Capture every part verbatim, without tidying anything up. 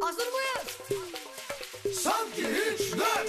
Hazır mıyız? Sanki hiç dön.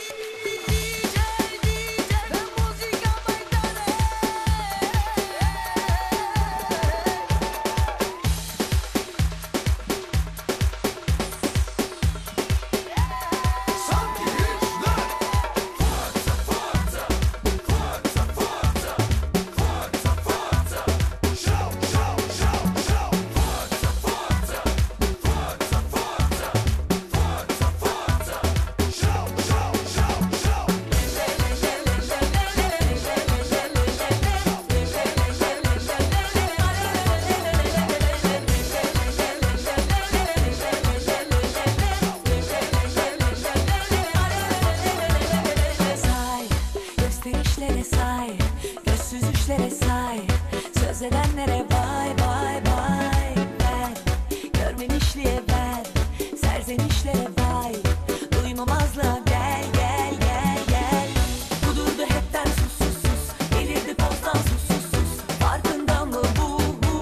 Gösterişlere say, gözsüz düşlere say, söz edenlere vay vay vay ver, görmemişliğe ver, serzenişlere vay, duymamazlığa gel gel gel gel. Kudurdu hepten sus sus sus, delirdi pozdan sus sus sus, farkında mı bu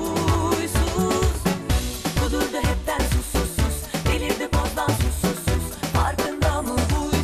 huysuz? Kudurdu hepten sus sus sus, delirdi pozdan sus sus sus, farkında mı huysuz?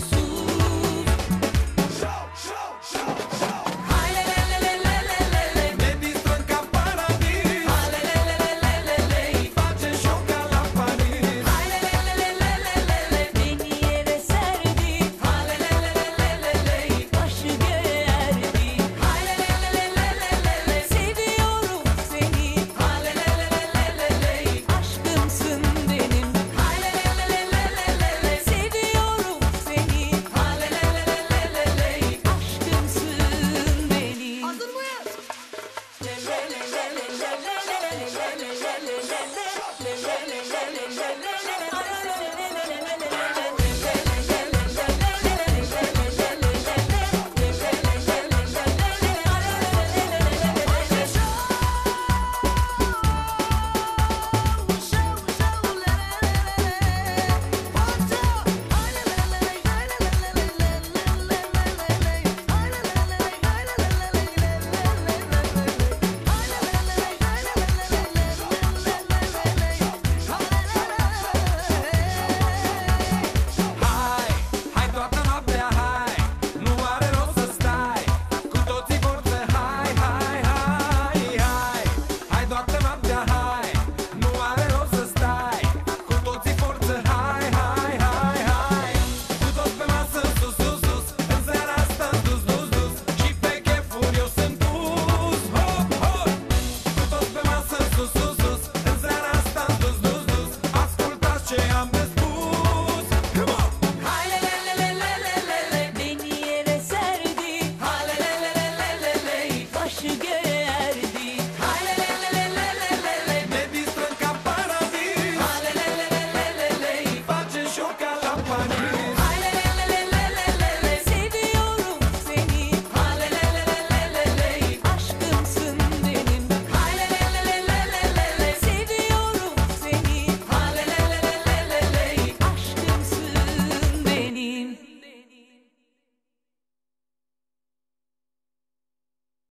Pane